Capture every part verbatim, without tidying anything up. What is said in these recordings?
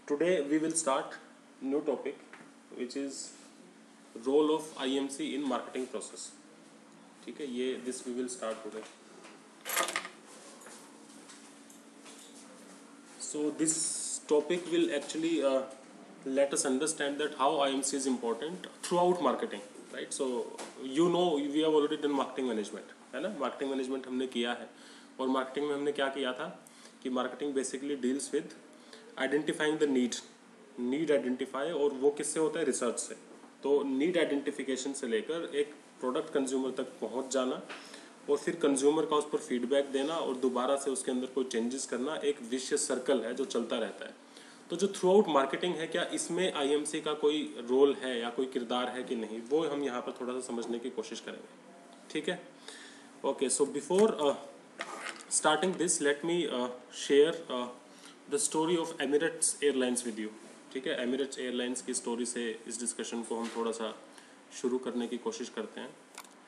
Today we will start new topic which is role of I M C in marketing process. ठीक है, ये this we will start today. So this topic will actually uh, let us understand that how I M C is important throughout marketing, right? So you know we have already done marketing management, है ना? Marketing management हमने किया है और marketing में हमने क्या किया था कि marketing basically deals with identifying the need, need identify, और वो किससे होता है? रिसर्च से. तो नीड आइडेंटिफिकेशन से लेकर एक प्रोडक्ट कंज्यूमर तक पहुंच जाना और फिर कंज्यूमर का उस पर फीडबैक देना और दोबारा से उसके अंदर कोई चेंजेस करना, एक विशियस सर्कल है जो चलता रहता है. तो जो थ्रू आउट मार्केटिंग है, क्या इसमें आईएमसी का कोई रोल है या कोई किरदार है कि नहीं, वो हम यहाँ पर थोड़ा सा समझने की कोशिश करेंगे. ठीक है, okay. So before starting this let me share the story of Emirates Airlines with you. ठीक है, एमिरेट्स एयरलाइंस की स्टोरी से इस डिस्कशन को हम थोड़ा सा शुरू करने की कोशिश करते हैं.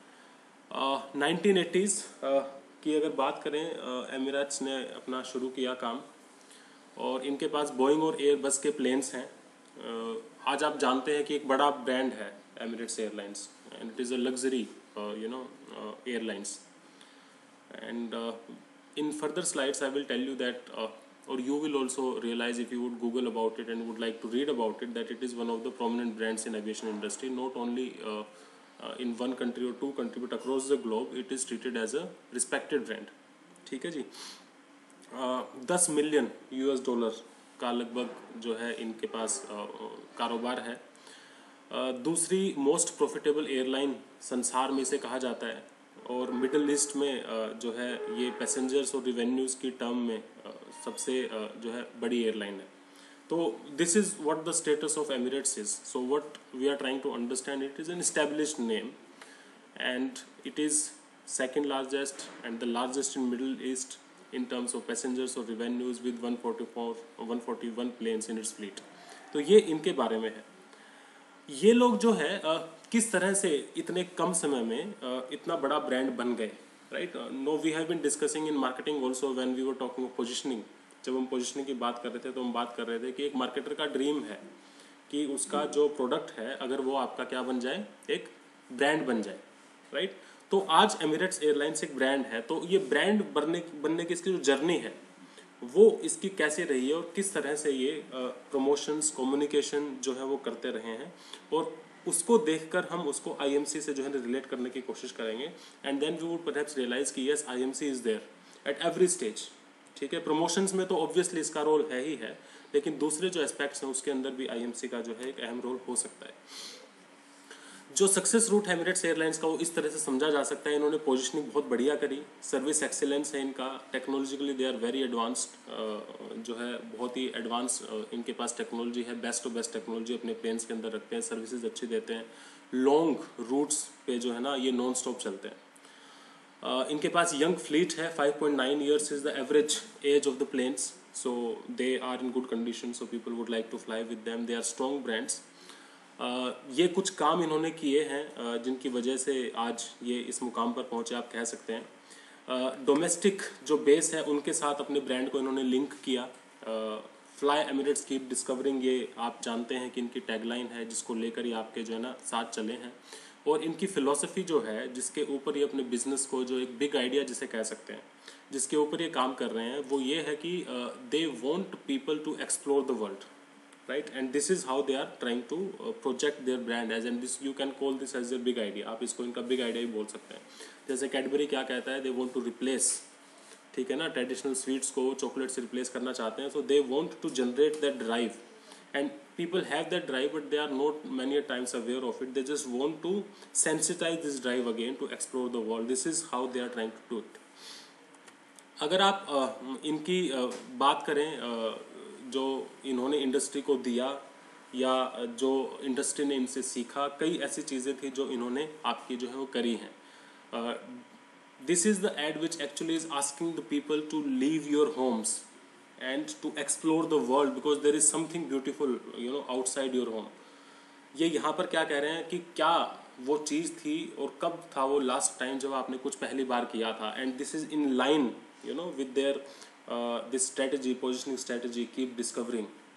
नाइनटीन एटीज़ की अगर बात करें, एमिरेट्स ने अपना शुरू किया काम और इनके पास बोइंग और एयरबस के प्लेन्स हैं. uh, आज आप जानते हैं कि एक बड़ा ब्रांड है Emirates Airlines and it is a luxury you know airlines. And in further slides I will tell you that, or you will also realize if you would Google about it and would like to read about it, that it is one of the prominent brands in aviation industry, not only uh, uh, in one country or two country but across the globe it is treated as a respected brand. ठीक है जी. दस million US dollar का लगभग जो है इनके पास uh, कारोबार है. uh, दूसरी मोस्ट प्रॉफिटेबल एयरलाइन संसार में इसे कहा जाता है और मिडल ईस्ट में जो है ये पैसेंजर्स और रिवेन्यूज़ की टर्म में सबसे जो है बड़ी एयरलाइन है. तो this is what the status of Emirates is. So what we are trying to understand, it is an established name and it is second largest and the largest in Middle East in terms of passengers और revenues with one forty four one forty one planes in its fleet. तो ये इनके बारे में है. ये लोग जो है uh, किस तरह से इतने कम समय में uh, इतना बड़ा ब्रांड बन गए, right? No, we have been discussing in marketing also when we were talking of positioning. जब हम पोजिशनिंग की बात कर रहे थे तो हम बात कर रहे थे कि एक मार्केटर का ड्रीम है कि उसका जो प्रोडक्ट है अगर वो आपका क्या बन जाए, एक ब्रांड बन जाए, राइट? तो आज एमिरेट्स एयरलाइंस एक ब्रांड है. तो ये ब्रांड बनने बनने की इसकी जो जर्नी है वो इसकी कैसे रही है और किस तरह से ये प्रमोशंस कम्युनिकेशन जो है वो करते रहे हैं, और उसको देखकर हम उसको आईएमसी से जो है रिलेट करने की कोशिश करेंगे. And then we would perhaps realise कि yes, IMC is there at every stage. ठीक है, प्रमोशंस में तो ऑब्वियसली इसका रोल है ही है, लेकिन दूसरे जो एस्पेक्ट्स हैं उसके अंदर भी आईएमसी का जो है एक अहम रोल हो सकता है. जो सक्सेस रूट है एमिरेट्स एयरलाइंस का वो इस तरह से समझा जा सकता है. इन्होंने पोजीशनिंग बहुत बढ़िया करी, सर्विस एक्सेलेंस है इनका, technologically they are very advanced, जो है बहुत ही एडवांस इनके पास टेक्नोलॉजी है, बेस्ट टू बेस्ट टेक्नोलॉजी अपने प्लेन्स के अंदर रखते हैं, सर्विसेज अच्छी देते हैं, लॉन्ग रूट्स पे जो है ना ये नॉन स्टॉप चलते हैं. uh, इनके पास यंग फ्लीट है, five point nine years is the average age of the planes. So they are in good condition, so people would like to fly with them. They are strong brands. Uh, ये कुछ काम इन्होंने किए हैं uh, जिनकी वजह से आज ये इस मुकाम पर पहुँचे, आप कह सकते हैं. डोमेस्टिक uh, जो बेस है उनके साथ अपने ब्रांड को इन्होंने लिंक किया. फ्लाई एमिरेट्स कीप डिस्कवरिंग, ये आप जानते हैं कि इनकी टैगलाइन है जिसको लेकर ये आपके जो है ना साथ चले हैं. और इनकी फ़िलॉसफी जो है जिसके ऊपर ये अपने बिजनेस को, जो एक बिग आइडिया जिसे कह सकते हैं, जिसके ऊपर ये काम कर रहे हैं, वो ये है कि they want people to explore the world, right? And this is how they are trying to uh, project their brand as, and this you can call this as their big idea. आप इसको इनका big idea ही बोल सकते हैं. जैसे Cadbury क्या कहता है, they want to replace, ठीक है ना, ट्रेडिशनल स्वीट्स को चॉकलेट से रिप्लेस करना चाहते हैं. so they want to generate that drive and people have that drive but they are not many a times aware of it. They just want to sensitize this drive again to explore the world. This is how they are trying to do it. अगर आप uh, इनकी uh, बात करें, uh, जो इन्होंने industry को दिया या जो इंडस्ट्री ने इनसे सीखा, कई ऐसी चीज़ें थी जो इन्होंने आपकी जो है वो करी हैं. This is the ad which actually is asking the people to leave your homes and to explore the world because there is something beautiful you know outside your home. ये यहाँ पर क्या कह रहे हैं कि क्या वो चीज़ थी और कब था वो लास्ट टाइम जब आपने कुछ पहली बार किया था. And this is in line you know with their Uh, this strategy, positioning strategy, keep discovering,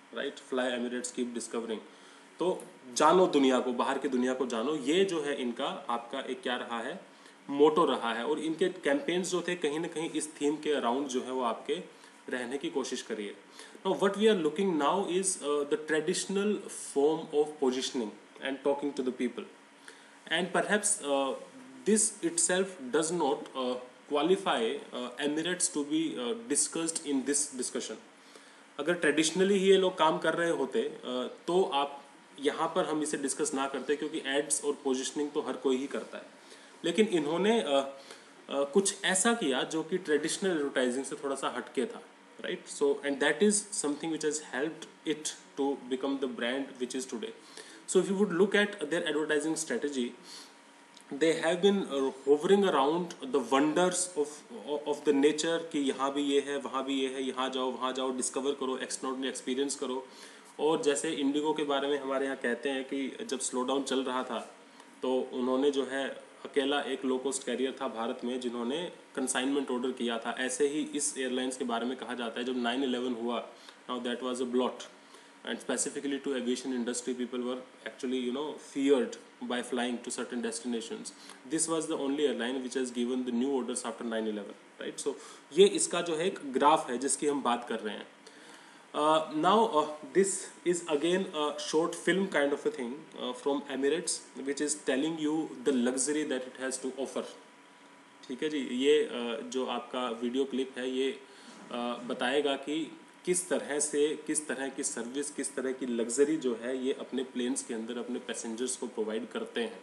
right, fly Emirates keep discovering. तो जानो दुनिया को, बाहर की दुनिया को जानो, ये जो है इनका आपका एक क्या रहा है, मोटो रहा है। और इनके कैंपेन्स जो थे कहीं ना कहीं इस थीम के अराउंड जो है वो आपके रहने की कोशिश करिए। Now what we are looking now is the traditional form of positioning and talking to the people, and perhaps uh, this itself does not uh, qualify uh, Emirates to be uh, discussed in this discussion. अगर traditionally ही ये लोग काम कर रहे होते uh, तो आप यहाँ पर हम इसे डिस्कस ना करते, क्योंकि एड्स और पोजिशनिंग तो हर कोई ही करता है। लेकिन इन्होंने uh, uh, कुछ ऐसा किया जो कि ट्रेडिशनल एडवर्टाइजिंग से थोड़ा सा हटके था, right. So and that is something which has helped it to become the brand which is today. So if you would look at their advertising strategy, they have been uh, hovering around the wonders of of the nature कि यहाँ भी ये है, वहाँ भी ये है, यहाँ जाओ, वहाँ जाओ, डिस्कवर करो, एक्सट्राऑर्डिनरी एक्सपीरियंस करो। और जैसे इंडिगो के बारे में हमारे यहाँ कहते हैं कि जब स्लो डाउन चल रहा था तो उन्होंने जो है अकेला एक लो कॉस्ट कैरियर था भारत में जिन्होंने कंसाइनमेंट ऑर्डर किया था। ऐसे ही इस एयरलाइंस के बारे में कहा जाता है जब नाइन इलेवन हुआ, now that was a blot, and specifically to aviation industry, people were actually you know feared by flying to certain destinations. This was the only airline which has given the new orders after nine eleven, right? So ये इसका जो है एक graph है जिसकी हम बात कर रहे हैं। uh, now uh, this is again a short film kind of a thing uh, from Emirates which is telling you the luxury that it has to offer। ठीक है जी, ये uh, जो आपका वीडियो क्लिप है ये uh, बताएगा कि किस तरह से, किस तरह की सर्विस, किस तरह की लग्जरी जो है ये अपने प्लेन्स के अंदर अपने पैसेंजर्स को प्रोवाइड करते हैं।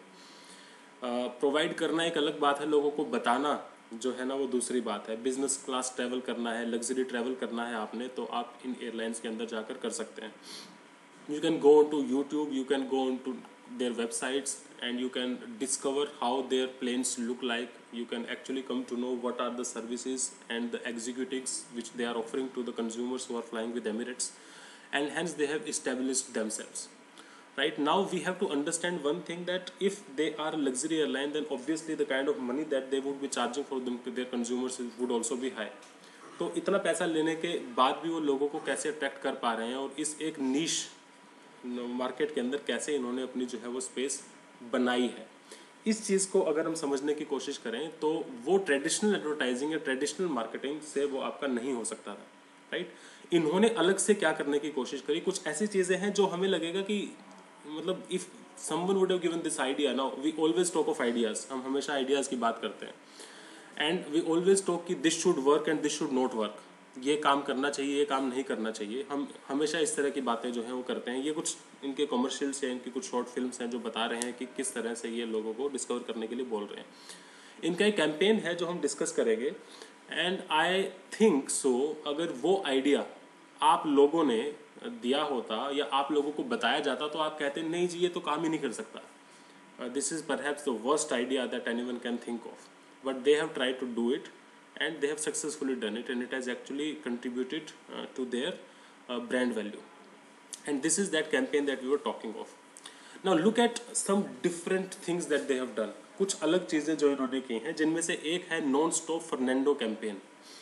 प्रोवाइड करना एक अलग बात है, लोगों को बताना जो है ना वो दूसरी बात है। बिजनेस क्लास ट्रैवल करना है, लग्जरी ट्रैवल करना है आपने, तो आप इन एयरलाइंस के अंदर जाकर कर सकते हैं। You can go on to YouTube, you can go on to their websites and you can discover how their planes look like. You can actually come to know what are the services and the executives which they are offering to the consumers who are flying with Emirates, and hence they have established themselves. Right now we have to understand one thing, that if they are a luxury airline then obviously the kind of money that they would be charging for them to their consumers would also be high. तो इतना पैसा लेने के बाद भी वो लोगों को कैसे अट्रैक्ट कर पा रहे हैं और इस एक नीश मार्केट के अंदर कैसे इन्होंने अपनी जो है वो स्पेस बनाई है, इस चीज़ को अगर हम समझने की कोशिश करें तो वो ट्रेडिशनल एडवर्टाइजिंग या ट्रेडिशनल मार्केटिंग से वो आपका नहीं हो सकता था, राइट। इन्होंने अलग से क्या करने की कोशिश करी, कुछ ऐसी चीज़ें हैं जो हमें लगेगा कि मतलब if someone would have given this idea, now we always talk of ideas, हम हमेशा आइडियाज़ की बात करते हैं एंड वी ऑलवेज टॉक कि this should work and this should not work, ये काम करना चाहिए, ये काम नहीं करना चाहिए। हम हमेशा इस तरह की बातें जो हैं वो करते हैं। ये कुछ इनके कमर्शियल्स या इनकी कुछ शॉर्ट फिल्म्स हैं जो बता रहे हैं कि किस तरह से ये लोगों को डिस्कवर करने के लिए बोल रहे हैं। इनका एक कैंपेन है जो हम डिस्कस करेंगे एंड आई थिंक सो अगर वो आइडिया आप लोगों ने दिया होता या आप लोगों को बताया जाता तो आप कहते नहीं जी ये तो काम ही नहीं कर सकता। This is perhaps the worst idea that anyone can think of, but they have tried to do it and they have successfully done it and it has actually contributed uh, to their uh, brand value, and this is that campaign that we were talking of. Now look at some different things that they have done. कुछ अलग चीज़ें जो इन्होंने की हैं जिनमें से एक है non stop Fernando campaign.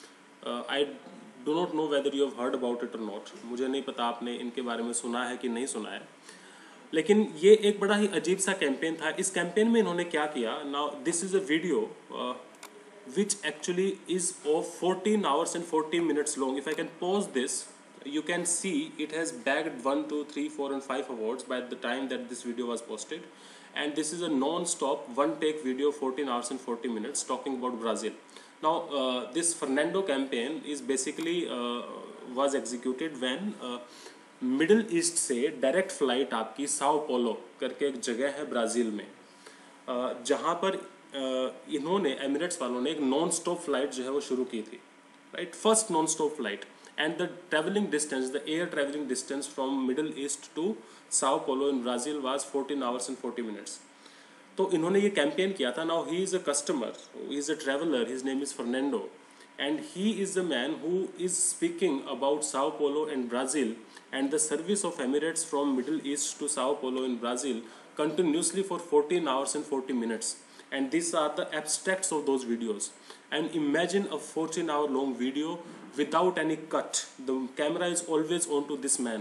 I do not know whether you have heard about it और नॉट, मुझे नहीं पता आपने इनके बारे में सुना है कि नहीं सुना है, लेकिन ये एक बड़ा ही अजीब सा कैंपेन था। इस कैंपेन में इन्होंने क्या किया, now this is a video which actually is of fourteen hours and forty minutes long. If I can pause this, you can see it has bagged one, two, three, four and five awards by the time that this video was posted, and this is a non-stop one take video, fourteen hours and forty minutes talking about Brazil. Now uh, this Fernando campaign is basically uh, was executed when uh, Middle East से direct flight आपकी Sao Paulo करके एक जगह है Brazil में, uh, जहाँ पर Uh, इन्होंने एमिरेट्स वालों ने एक नॉन स्टॉप फ्लाइट जो है वो शुरू की थी, right, first non stop flight, and the travelling distance, the air travelling distance from Middle East to Sao Paulo in Brazil was fourteen hours and forty minutes. तो इन्होंने ये कैंपेन किया था। Now he is a customer, he is a traveller, his name is Fernando, and he is the man who is speaking about Sao Paulo and Brazil and the service of Emirates from Middle East to Sao Paulo in Brazil continuously for fourteen hours and forty minutes, and these are the abstracts of those videos. And imagine a fourteen hour long video without any cut. The camera is always on to this man,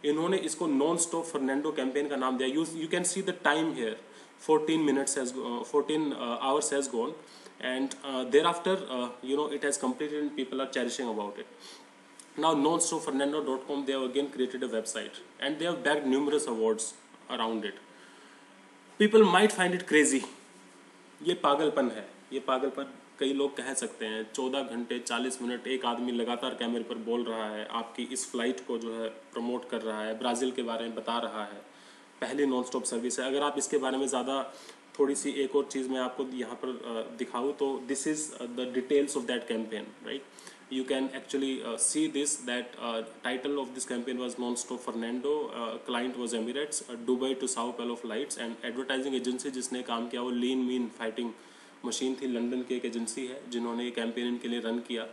इन्होंने इसको non stop Fernando campaign का नाम दिया. You you can see the time here, fourteen minutes has uh, fourteen uh, hours has gone, and uh, thereafter uh, you know it has completed and people are cherishing about it. Now non stop fernando dot com, they have again created a website and they have bagged numerous awards around it. People might find it crazy. ये पागलपन है, ये पागलपन कई लोग कह सकते हैं. चौदह घंटे चालीस मिनट एक आदमी लगातार कैमरे पर बोल रहा है, आपकी इस फ्लाइट को जो है प्रमोट कर रहा है, ब्राज़ील के बारे में बता रहा है, पहली नॉन स्टॉप सर्विस है. अगर आप इसके बारे में ज़्यादा थोड़ी सी एक और चीज़ मैं आपको यहाँ पर दिखाऊँ तो this is the details of that campaign, right. You can actually uh, see this that uh, title of this campaign was non-stop Fernando, uh, client was Emirates, uh, Dubai to Sao Paulo flights, and advertising agency जिसने काम किया वो lean mean fighting machine थी, London की एक agency है जिन्होंने ये कैंपेन इनके लिए रन किया.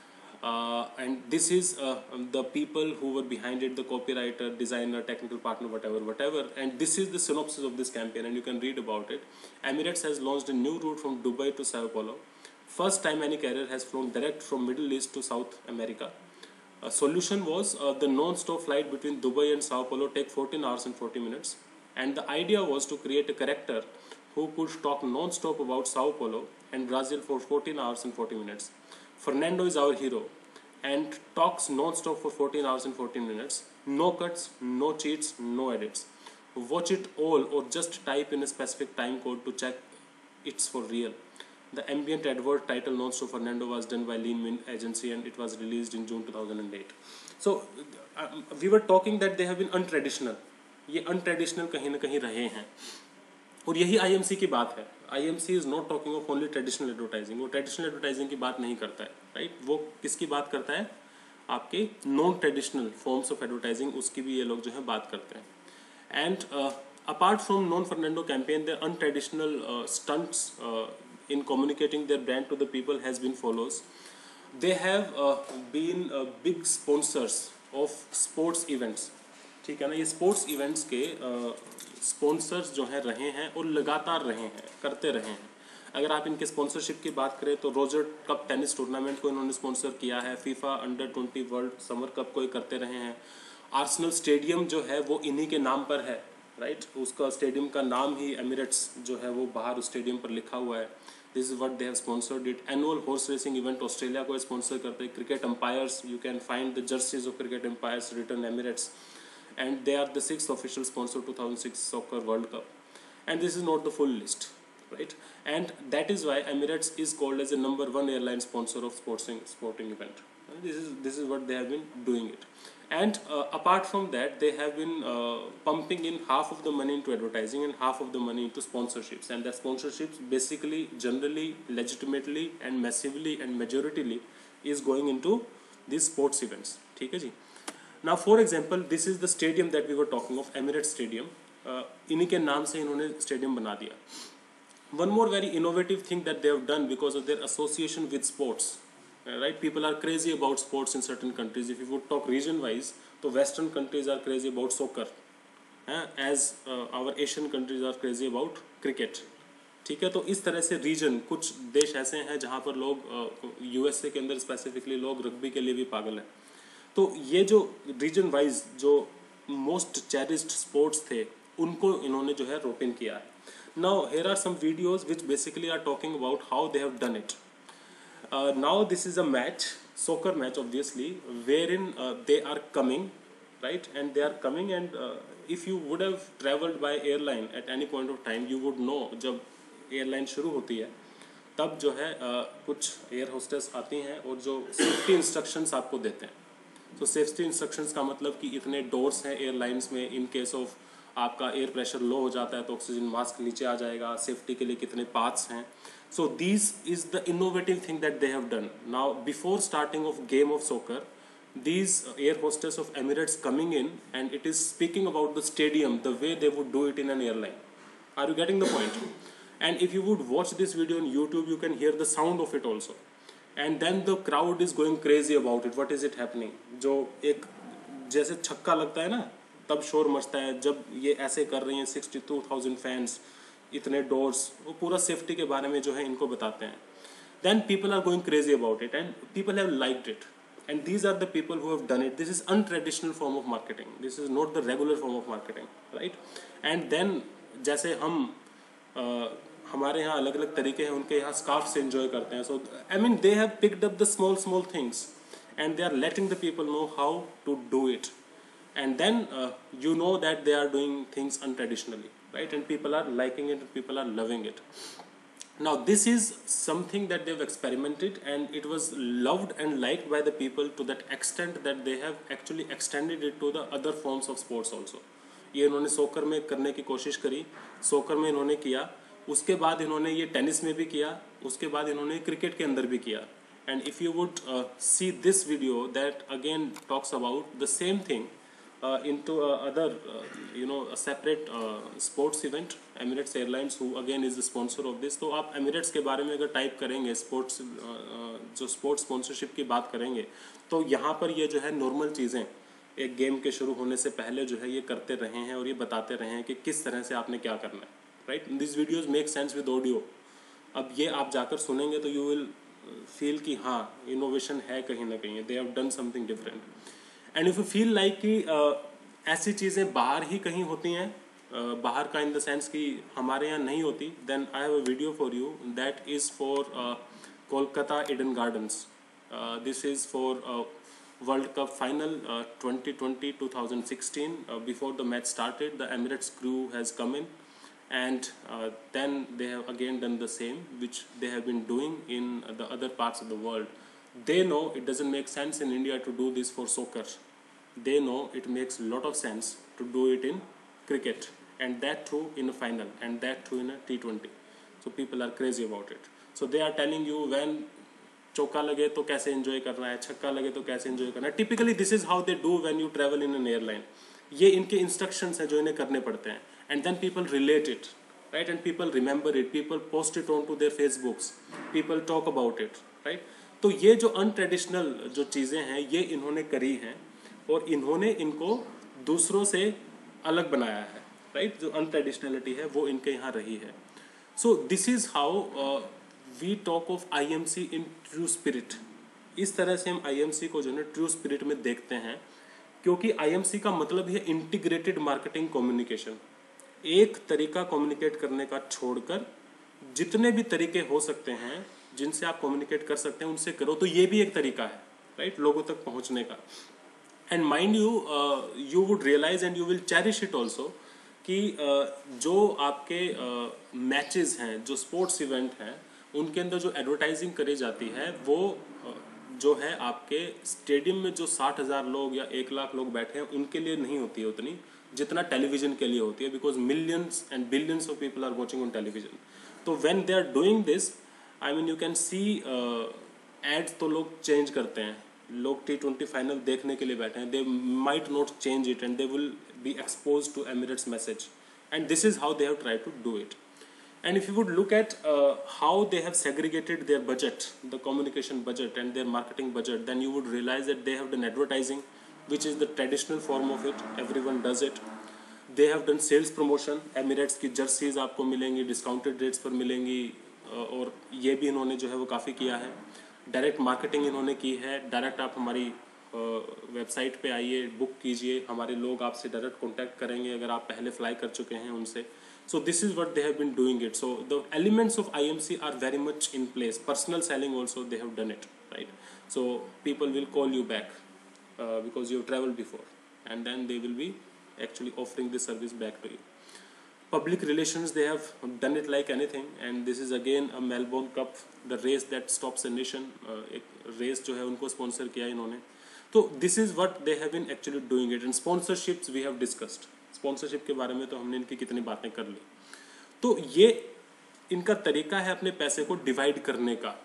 And this is the people who were behind it, the copywriter, designer, technical partner, whatever whatever and this is the synopsis of this campaign and you can read about it. Emirates has launched a new route from Dubai to Sao Paulo. First time any carrier has flown direct from Middle East to South America. A solution was uh, the non-stop flight between Dubai and Sao Paulo take fourteen hours and forty minutes. And the idea was to create a character who could talk non-stop about Sao Paulo and Brazil for fourteen hours and forty minutes. Fernando is our hero and talks non-stop for fourteen hours and fourteen minutes. No cuts, no cheats, no edits. Watch it all or just type in a specific time code to check it's for real. The ambient advert title Non-Stop Fernando was done by Lean Min Agency and it was released in June two thousand eight. So uh, we were talking that they have been untraditional. ये untraditional कहीं ना कहीं रहे हैं और यही I M C की बात है. I M C is not talking of only traditional advertising. वो traditional advertising की बात नहीं करता है, right? वो किसकी बात करता है? आपके non traditional forms of advertising, उसकी भी ये लोग जो है बात करते हैं. And uh, apart from non Fernando campaign, the untraditional uh, stunts uh, in communicating their brand to the people has been follows. They have uh, been uh, big sponsors of sports events. ठीक है ना, ये sports events के sponsors uh, जो हैं रहे हैं और लगातार रहे हैं, करते रहे हैं. अगर आप इनके स्पॉन्सरशिप की बात करें तो रोजर कप टेनिस टूर्नामेंट को इन्होंने स्पॉन्सर किया है, FIFA under twenty world summer cup को ये करते रहे हैं. आर्सेनल स्टेडियम जो है वो इन्हीं के नाम पर है, राइट right? उसका स्टेडियम का नाम ही एमिरेट्स जो है वो बाहर उस स्टेडियम पर लिखा हुआ है. This is what they have sponsored it. Annual horse racing event Australia को स्पॉन्सर करते हैं. Cricket umpires, you can find the jerseys of cricket umpires written Emirates and they are the sixth official sponsor two thousand six soccer world cup. And this is not the full list, right? And that is why Emirates is called as a number one airline sponsor of sporting sporting event. This is this is what they have been doing it. And uh, apart from that, they have been uh, pumping in half of the money into advertising and half of the money into sponsorships. And that sponsorships basically, generally, legitimately, and massively and majoritarily is going into these sports events. ठीक है जी. Now, for example, this is the stadium that we were talking of, Emirates Stadium. Uh, इन्हीं के नाम से इन्होंने stadium बना दिया. One more very innovative thing that they have done because of their association with sports, uh, right? People are crazy about sports in certain countries. If you would talk region-wise, so Western countries are crazy about soccer, uh, as uh, our Asian countries are crazy about cricket. ठीक है, तो इस तरह से reason, कुछ देश ऐसे हैं जहाँ पर लोग यूएसए uh, के अंदर स्पेसिफिकली लोग रग्बी के लिए भी पागल हैं. तो ये जो रीजन वाइज जो मोस्ट चेरिस्ड स्पोर्ट्स थे उनको इन्होंने जो है रोप इन किया है. Now here are some videos which basically are talking about how they have done it. Uh, now this is a match, soccer match obviously, wherein uh, they are coming, right? And they are coming and uh, if you would have traveled by airline at any point of time, you would know जब airline शुरू होती है तब जो है uh, कुछ air hostess आती हैं और जो safety instructions आपको देते हैं. So safety instructions का मतलब कि इतने doors हैं airlines में, in case of आपका एयर प्रेशर लो हो जाता है तो ऑक्सीजन मास्क नीचे आ जाएगा, सेफ्टी के लिए कितने पाथ्स हैं. So this is the innovative thing that they have done. Now before starting off game of soccer, these air hostess of Emirates coming in and it is speaking about the stadium the way they would do it in an airline. Are you getting the point? And if you would watch this video on YouTube, you can hear the sound of it also. And then the crowd is going crazy about it. What is it happening? जो एक जैसे छक्का लगता है ना तब शोर मचता है, जब ये ऐसे कर रही हैं सिक्सटी टू थाउजेंड फैंस, इतने डोर्स, वो पूरा सेफ्टी के बारे में जो है इनको बताते हैं. Then people are going crazy about it and people have liked it. and these are the people who have done it. This is untraditional form of marketing, this is not the regular form of marketing, right? And then जैसे हम uh, हमारे यहाँ अलग अलग तरीके हैं, उनके यहाँ स्कार्फ से enjoy करते हैं. So I mean they have picked up the small small things and they are letting the people know how to do it, and then uh, you know that they are doing things untraditionally, right? And people are liking it, people are loving it. Now this is something that they've experimented and it was loved and liked by the people to that extent that they have actually extended it to the other forms of sports also. ये इन्होंने सोकर में करने की कोशिश करी, सोकर में इन्होंने किया, उसके बाद इन्होंने ये टेनिस में भी किया, उसके बाद इन्होंने क्रिकेट के अंदर भी किया. And if you would uh, see this video that again talks about the same thing uh, into uh, other uh, you know a separate uh, sports event, Emirates Airlines who again is the sponsor of this. तो आप Emirates के बारे में अगर type करेंगे sports जो sports sponsorship की बात करेंगे तो यहाँ पर ये जो है नॉर्मल चीज़ें एक गेम के शुरू होने से पहले जो है ये करते रहे हैं और ये बताते रहे हैं कि किस तरह से आपने क्या करना है, right? This videos make sense with audio. अब ये आप जाकर सुनेंगे तो यू विल फील कि हाँ इनोवेशन है कहीं ना कहीं, they have done something different. And if you feel like कि uh, ऐसी चीज़ें बाहर ही कहीं होती हैं, uh, बाहर का इन द सेंस कि हमारे यहाँ नहीं होती, then I have a video for you that is for Kolkata Eden Gardens. This is for World Cup final uh, twenty twenty to twenty sixteen. Uh, before the match started, the Emirates crew has come in, and uh, then they have again done the same, which they have been doing in uh, the other parts of the world. They know it doesn't make sense in India to do this for soccer. They know it makes a lot of sense to do it in cricket, and that too in a final, and that too in a T twenty. So people are crazy about it. So they are telling you when चौका लगे तो कैसे enjoy करना है, छक्का लगे तो कैसे एंजॉय करना है. Typically this is how they do when you travel in an airline. ये इनके इंस्ट्रक्शंस हैं जो इन्हें करने पड़ते हैं, and then people relate it, right? And people remember it, people post it on to their Facebooks, people talk about it, right? तो ये जो अनट्रेडिशनल जो चीज़ें हैं ये इन्होंने करी हैं और इन्होंने इनको दूसरों से अलग बनाया है, राइट? जो अनट्रेडिशनलिटी है वो इनके यहाँ रही है. So this is how we talk of I M C in true spirit. इस तरह से हम आई एम सी को जो है ट्रू स्पिरिट में देखते हैं, क्योंकि आई एम सी का मतलब है इंटीग्रेटेड मार्केटिंग कम्युनिकेशन. एक तरीका कम्युनिकेट करने का छोड़कर जितने भी तरीके हो सकते हैं जिनसे आप कम्युनिकेट कर सकते हैं उनसे करो. तो ये भी एक तरीका है, राइट, लोगों तक पहुंचने का. And mind you you would realise and you will cherish it also कि uh, जो आपके मैचेस uh, हैं, जो स्पोर्ट्स इवेंट हैं, उनके अंदर जो एडवर्टाइजिंग करी जाती है वो जो है आपके स्टेडियम में जो साठ हज़ार लोग या एक लाख लोग बैठे हैं उनके लिए नहीं होती है उतनी जितना टेलीविज़न के लिए होती है, because millions and billions of people are watching on television. तो when they are doing this, I mean you can see ads तो लोग चेंज करते हैं. लोग टी ट्वेंटी फाइनल देखने के लिए बैठे हैं, they might not change it and they will be expose to Emirates message, and this is how they have try to do it. And if you would look at uh, how they have segregated their budget, the communication budget and their marketing budget, then you would realize that they have done advertising, which is the traditional form of it. Everyone does it. They have done sales promotion. Emirates की jerseys आपको मिलेंगी, discounted rates पर मिलेंगी, और ये भी इन्होंने जो है वो काफ़ी किया है. डायरेक्ट मार्केटिंग इन्होंने की है. डायरेक्ट आप हमारी वेबसाइट पे आइए, बुक कीजिए, हमारे लोग आपसे डायरेक्ट कॉन्टैक्ट करेंगे अगर आप पहले फ्लाई कर चुके हैं उनसे. So this is what they have been doing it. So the elements of I M C are very much in place. Personal selling also they have done it, right? So people will call you back uh, because you have traveled before, and then they will be actually offering this service back to you. Public relations, they have done it like anything, and this is again a Melbourne Cup, the race that stops a nation. uh, एक race जो है उनको sponsor किया इन्होंने. तो this is what they have been actually doing it. And sponsorships we have discussed. Sponsorship के बारे में तो हमने इनकी कितनी बातें कर ली. तो ये इनका तरीका है अपने पैसे को डिवाइड करने का,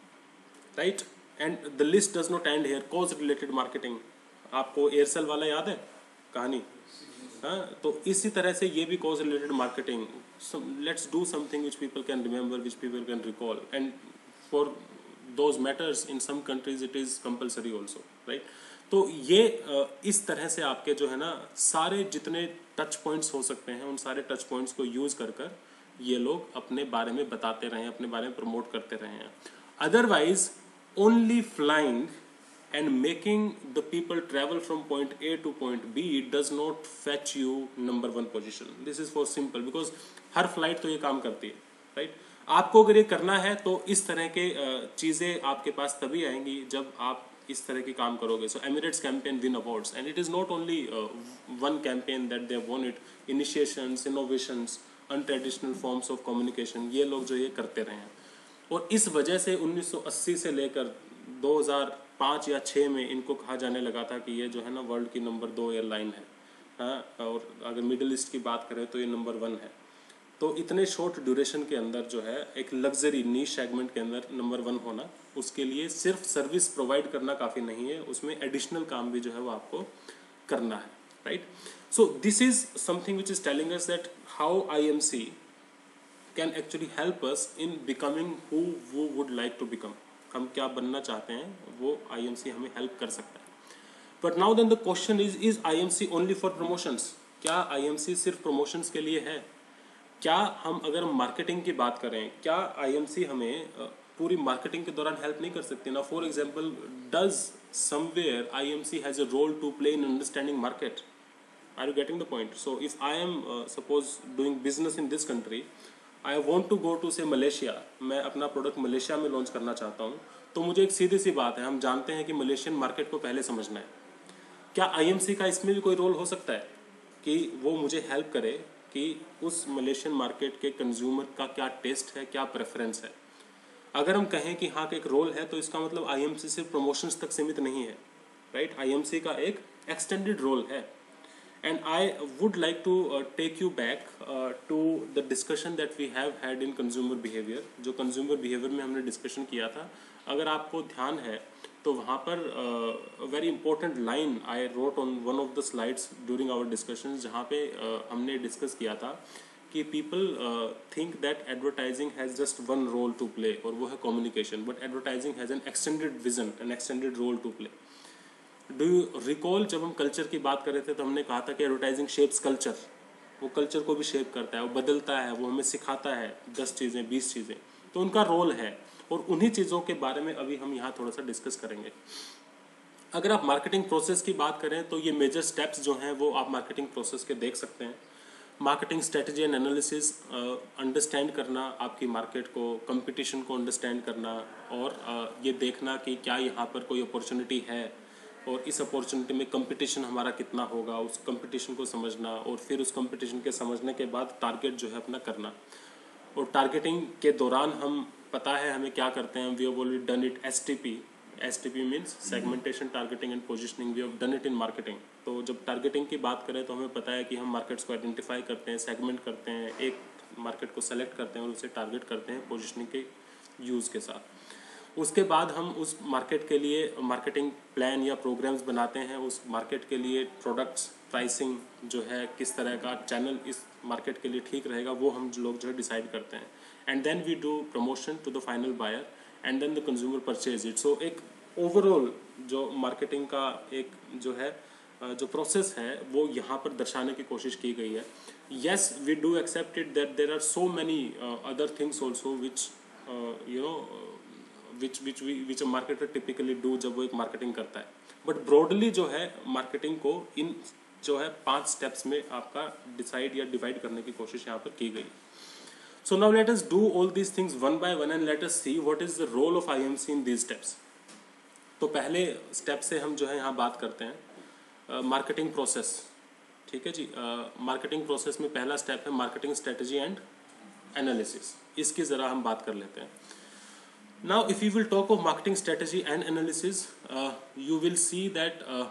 right? And the list does not end here. Cause related marketing, आपको एयरसेल वाला याद है कहानी? हाँ, तो इसी तरह से ये भी cause related marketing. Let's do something which people can remember, which people can recall, and for those matters in some countries it is compulsory also, right? तो ये इस तरह से आपके जो है ना सारे जितने टच पॉइंट्स हो सकते हैं उन सारे टच पॉइंट्स को यूज़ कर कर ये लोग अपने बारे में बताते रहे हैं, अपने बारे में प्रमोट करते रहे हैं. Otherwise only flying and making the people travel from point A to point B does not fetch you number one position. This is for simple because हर फ्लाइट तो ये काम करती है, राइट right? आपको अगर ये करना है तो इस तरह के चीज़ें आपके पास तभी आएंगी जब आप इस तरह के काम करोगे. So Emirates campaign win awards and it is not only one campaign that they won it. Initiations, innovations, untraditional forms of communication, ये लोग जो ये करते रहे हैं. और इस वजह से उन्नीस सौ अस्सी से लेकर दो हज़ार पाँच या छः में इनको कहा जाने लगा था कि ये जो है ना वर्ल्ड की नंबर दो एयरलाइन है. हाँ, और अगर मिडिल ईस्ट की बात करें तो ये नंबर वन है. तो इतने शॉर्ट ड्यूरेशन के अंदर जो है एक लग्जरी नीश सेगमेंट के अंदर नंबर वन होना, उसके लिए सिर्फ सर्विस प्रोवाइड करना काफ़ी नहीं है, उसमें एडिशनल काम भी जो है वो आपको करना है, right. So this is something which is telling us that how I M C can actually help us in becoming who वो वुड लाइक टू बिकम. हम क्या बनना चाहते हैं वो आई एम सी हमें हेल्प कर सकता है. But now then the question is is I M C only for promotions. क्या आई एम सी सिर्फ प्रमोशंस के लिए है? क्या हम अगर मार्केटिंग की बात करें, क्या आई एम सी हमें पूरी मार्केटिंग के दौरान हेल्प नहीं कर सकती ना? For example, does somewhere I M C has a role to play in understanding market? Are you getting the point? So if I am suppose doing business in this country, I want to go to say Malaysia, मैं अपना product Malaysia में launch करना चाहता हूँ, तो मुझे एक सीधी सी बात है, हम जानते हैं कि मलेशियन मार्केट को पहले समझना है. क्या आई एम सी का इसमें भी कोई रोल हो सकता है कि वो मुझे हेल्प करे कि उस मलेशियन मार्केट के कंज्यूमर का क्या टेस्ट है, क्या प्रेफरेंस है? अगर हम कहें कि हाँ, एक रोल है, तो इसका मतलब आई एम सी सिर्फ प्रमोशंस तक सीमित नहीं है, राइट. आई एम सी का एक एक्सटेंडेड रोल है. And I would like to uh, take you back uh, to the discussion that we have had in consumer behavior. जो consumer behavior में हमने discussion किया था, अगर आपको ध्यान है तो वहाँ पर uh, a very important line I wrote on one of the slides during our discussions, जहाँ पे uh, हमने discuss किया था कि people uh, think that advertising has just one role to play, और वो है communication, but advertising has an extended vision, an extended role to play. Do you recall, जब हम कल्चर की बात कर रहे थे तो हमने कहा था कि एडवर्टाइजिंग शेप्स कल्चर. वो कल्चर को भी शेप करता है, वो बदलता है, वो हमें सिखाता है दस चीज़ें, बीस चीज़ें, तो उनका रोल है. और उन्हीं चीज़ों के बारे में अभी हम यहाँ थोड़ा सा डिस्कस करेंगे. अगर आप मार्केटिंग प्रोसेस की बात करें तो ये मेजर स्टेप्स जो हैं वो आप मार्केटिंग प्रोसेस के देख सकते हैं. Marketing strategy and analysis, understand करना आपकी मार्केट को, कंपटीशन को अंडरस्टैंड करना, और uh, ये देखना कि क्या यहाँ पर कोई अपॉर्चुनिटी है और इस अपॉर्चुनिटी में कंपटीशन हमारा कितना होगा, उस कंपटीशन को समझना, और फिर उस कंपटीशन के समझने के बाद टारगेट जो है अपना करना. और टारगेटिंग के दौरान हम, पता है हमें क्या करते हैं, we have already done it. S T P, S T P means segmentation, targeting and positioning. We have done it in marketing. तो जब टारगेटिंग की बात करें तो हमें पता है कि हम मार्केट्स को आइडेंटिफाई करते हैं, सेगमेंट करते हैं, एक मार्केट को सेलेक्ट करते हैं और उसे टारगेट करते हैं पोजिशनिंग के यूज़ के साथ. उसके बाद हम उस मार्केट के लिए मार्केटिंग प्लान या प्रोग्राम्स बनाते हैं. उस मार्केट के लिए प्रोडक्ट्स, प्राइसिंग जो है, किस तरह का चैनल इस मार्केट के लिए ठीक रहेगा, वो हम लोग जो है डिसाइड करते हैं. And then we do promotion to the final buyer and then the consumer purchase it. So एक ओवरऑल जो मार्केटिंग का एक जो है जो प्रोसेस है वो यहाँ पर दर्शाने की कोशिश की गई है. Yes, we do accept it that there are so many other things also which you know which which which a marketer typically do जब वो एक मार्केटिंग करता है. बट ब्रॉडली जो है मार्केटिंग को इन जो है पांच स्टेप्स में आपका डिसाइड या डिवाइड करने की कोशिश यहाँ पर की गई. So now let us do all these things one by one and let us see what is the role of I M C in these steps. तो पहले स्टेप से हम जो है यहाँ बात करते हैं मार्केटिंग प्रोसेस. ठीक है जी. मार्केटिंग uh, प्रोसेस में पहला स्टेप है मार्केटिंग स्ट्रेटजी एंड एनालिसिस. इसकी ज़रा हम बात कर लेते हैं. Now, if you will talk of marketing strategy and analysis, uh, you will see that uh,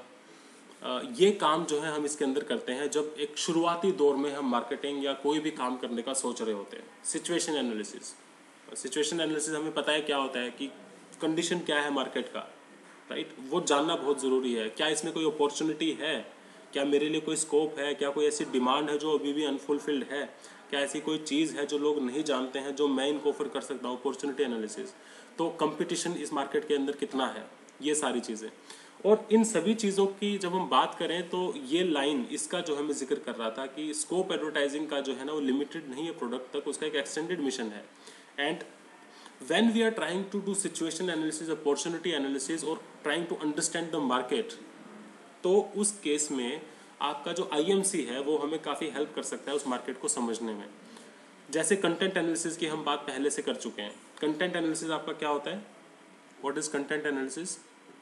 uh, ये काम जो है हम इसके अंदर करते हैं जब एक शुरुआती दौर में हम मार्केटिंग या कोई भी काम करने का सोच रहे होते हैं. Situation analysis. सिचुएशन एनालिसिस हमें पता है क्या होता है कि कंडीशन क्या है मार्केट का, राइट. वो जानना बहुत ज़रूरी है. क्या इसमें कोई अपॉर्चुनिटी है, क्या मेरे लिए कोई स्कोप है, क्या कोई ऐसी डिमांड है जो अभी भी अनफुलफिल्ड है, क्या ऐसी कोई चीज़ है जो लोग नहीं जानते हैं जो मैं इनको ऑफर कर सकता हूँ. Opportunity analysis. तो कंपटीशन इस मार्केट के अंदर कितना है, ये सारी चीज़ें. और इन सभी चीज़ों की जब हम बात करें तो ये लाइन, इसका जो है मैं जिक्र कर रहा था कि स्कोप एडवर्टाइजिंग का जो है ना वो लिमिटेड नहीं है प्रोडक्ट तक, उसका एक एक्सटेंडेड मिशन है. And when we are trying to do situation analysis, opportunity analysis और trying to understand the market, तो उस केस में आपका जो आई एम सी है वो हमें काफ़ी हेल्प कर सकता है उस मार्केट को समझने में। जैसे कंटेंट एनालिसिस की हम बात पहले से कर चुके हैं। कंटेंट एनालिसिस आपका क्या होता है? What is content analysis?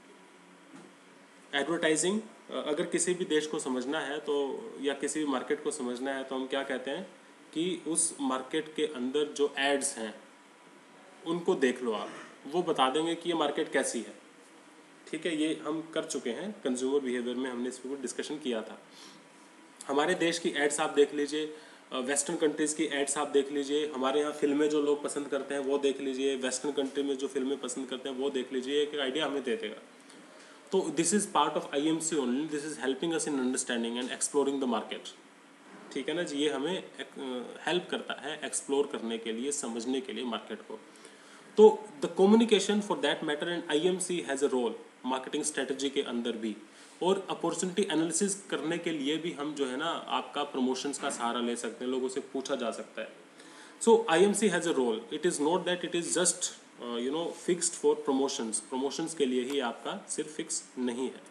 Advertising, अगर किसी भी देश को समझना है तो या किसी भी मार्केट को समझना है तो हम क्या कहते हैं कि उस मार्केट के अंदर जो एड्स हैं उनको देख लो आप, वो बता देंगे कि ये मार्केट कैसी है। ठीक है, ये हम कर चुके हैं कंज्यूमर बिहेवियर में, हमने इस पर डिस्कशन किया था। हमारे देश की एड्स आप देख लीजिए, वेस्टर्न कंट्रीज़ की एड्स आप देख लीजिए, हमारे यहाँ फिल्में जो लोग पसंद करते हैं वो देख लीजिए, वेस्टर्न कंट्री में जो फिल्में पसंद करते हैं वो देख लीजिए, एक आइडिया हमें दे देगा। तो this is part of I M C only, this is helping us in understanding and exploring the market. ठीक है ना जी, ये हमें हेल्प करता है एक्सप्लोर करने के लिए, समझने के लिए मार्केट को। तो the communication for that matter and I M C has a role marketing strategy के अंदर भी, और अपॉर्चुनिटी एनालिसिस करने के लिए भी हम जो है ना आपका प्रमोशंस का सहारा ले सकते हैं, लोगों से पूछा जा सकता है। So I M C has a role, it is not that it is just you know fixed for promotions, promotions के लिए ही आपका सिर्फ फिक्स नहीं है।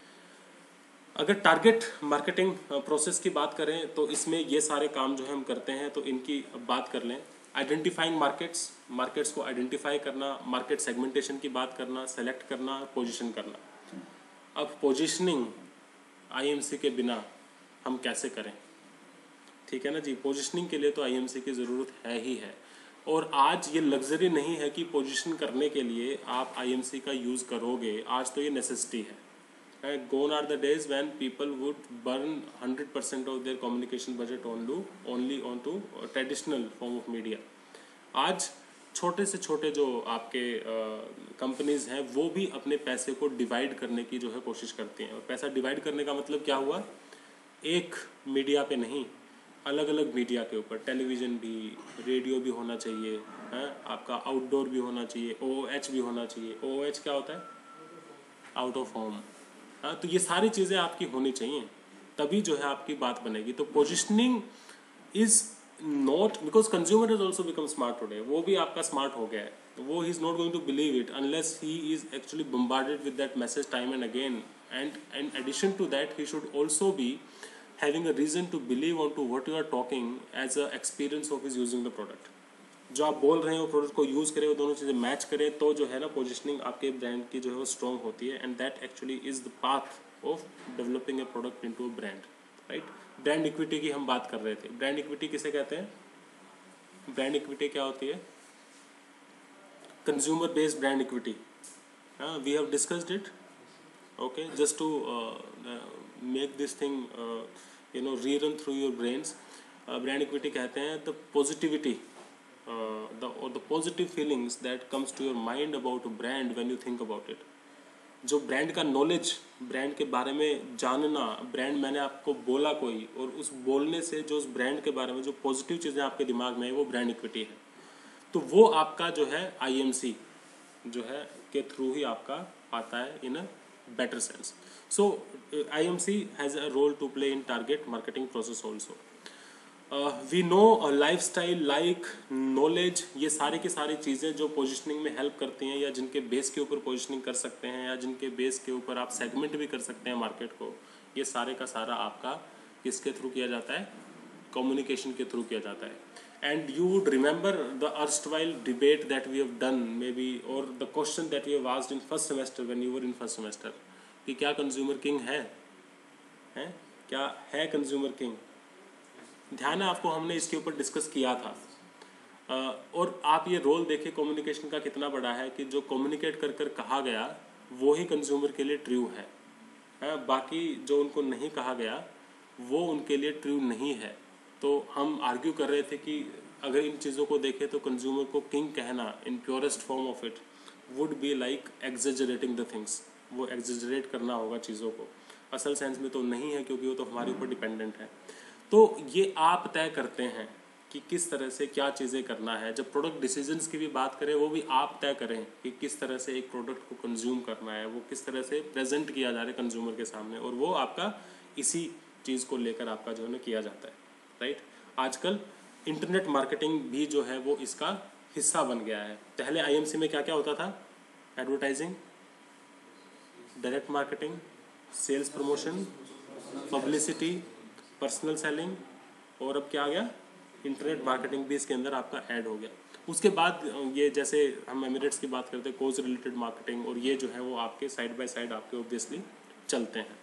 अगर टारगेट मार्केटिंग प्रोसेस की बात करें तो इसमें ये सारे काम जो है हम करते हैं, तो इनकी बात कर लें। आइडेंटिफाइंग मार्केट्स, मार्केट्स को आइडेंटिफाई करना, मार्केट सेगमेंटेशन की बात करना, सेलेक्ट करना, पोजीशन करना। अब पोजीशनिंग आई एम सी के बिना हम कैसे करें? ठीक है ना जी, पोजीशनिंग के लिए तो आई एम सी की ज़रूरत है ही है, और आज ये लग्जरी नहीं है कि पोजीशन करने के लिए आप आई एम सी का यूज़ करोगे, आज तो ये नेसेसिटी है। Gone are the days when people would burn one hundred percent of their communication budget only only onto traditional form of media. आज छोटे से छोटे जो आपके कंपनीज हैं वो भी अपने पैसे को डिवाइड करने की जो है कोशिश करती हैं, और पैसा डिवाइड करने का मतलब क्या हुआ? एक मीडिया पे नहीं, अलग अलग मीडिया के ऊपर, टेलीविज़न भी, रेडियो भी होना चाहिए, है आपका आउटडोर भी होना चाहिए, ओ एच भी होना चाहिए। ओ एच क्या होता है? Out of home. हाँ, तो ये सारी चीज़ें आपकी होनी चाहिए, तभी जो है आपकी बात बनेगी। तो positioning is not, because consumer is also become smart today, वो भी आपका स्मार्ट हो गया है, तो वो he is not going to believe it unless he is actually bombarded with that message time and again, and and addition to that he should also be having a reason to believe on to what you are talking as a experience of is using the product. जो आप बोल रहे हो product को use करें, वो दोनों चीज़ें मैच करें, तो जो है ना पोजीशनिंग आपके ब्रांड की जो है वो स्ट्रॉन्ग होती है, and that actually is the path of developing a product into a brand, right. Brand equity की हम बात कर रहे थे। ब्रांड इक्विटी किसे कहते हैं? ब्रांड इक्विटी क्या होती है? Consumer based brand equity, we have discussed it, okay, just to make this thing you know rerun through your brains. Brand equity कहते हैं the positivity Uh, the or the positive feelings that comes to your mind about a brand when you think about it. जो brand का knowledge, brand के बारे में जानना, brand मैंने आपको बोला कोई, और उस बोलने से जो उस ब्रांड के बारे में जो पॉजिटिव चीज़ें आपके दिमाग में है वो ब्रांड इक्विटी है। तो वो आपका जो है आई एम सी जो है के थ्रू ही आपका आता है in a better sense. So I M C has a role to play in target marketing process also. We know life style, like, knowledge, ये सारी की सारी चीज़ें जो पोजिशनिंग में हेल्प करती हैं, या जिनके बेस के ऊपर पोजिशनिंग कर सकते हैं, या जिनके बेस के ऊपर आप सेगमेंट भी कर सकते हैं मार्केट को, ये सारे का सारा आपका किसके थ्रू किया जाता है? कम्युनिकेशन के थ्रू किया जाता है। And you would remember the erstwhile debate that we have done maybe, और the question that we have asked in first semester when you were in first semester, कि क्या कंज्यूमर किंग है? हैं? क्या है कंज्यूमर किंग? ध्यान है आपको, हमने इसके ऊपर डिस्कस किया था। uh, और आप ये रोल देखिए कम्युनिकेशन का कितना बड़ा है, कि जो कम्युनिकेट कर कर कहा गया वो ही कंज्यूमर के लिए ट्रू है, uh, बाकी जो उनको नहीं कहा गया वो उनके लिए ट्रू नहीं है। तो हम आर्ग्यू कर रहे थे कि अगर इन चीज़ों को देखें तो कंज्यूमर को किंग कहना in purest form of it would be like exaggerating the things, वो एग्जेजरेट करना होगा चीज़ों को, असल सेंस में तो नहीं है, क्योंकि वो तो हमारे ऊपर डिपेंडेंट है। तो ये आप तय करते हैं कि किस तरह से क्या चीज़ें करना है। जब प्रोडक्ट डिसीजंस की भी बात करें, वो भी आप तय करें कि किस तरह से एक प्रोडक्ट को कंज्यूम करना है, वो किस तरह से प्रेजेंट किया जा रहा है कंज्यूमर के सामने, और वो आपका इसी चीज़ को लेकर आपका जो है ना किया जाता है, राइट। आजकल इंटरनेट मार्केटिंग भी जो है वो इसका हिस्सा बन गया है। पहले आईएमसी में क्या क्या होता था? Advertising, direct marketing, sales promotion, publicity, personal selling, और अब क्या आ गया? इंटरनेट मार्केटिंग भी इसके अंदर आपका ऐड हो गया। उसके बाद ये जैसे हम एमिरेट्स की बात करते हैं, कोज रिलेटेड मार्केटिंग, और ये जो है वो आपके साइड बाय साइड आपके ऑब्वियसली चलते हैं।